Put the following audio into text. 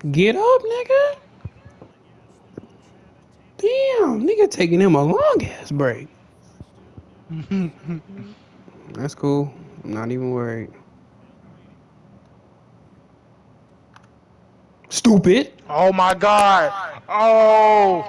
Get up, nigga. Damn, nigga taking him a long ass break. That's cool. I'm not even worried. Stupid. Oh my god. Oh.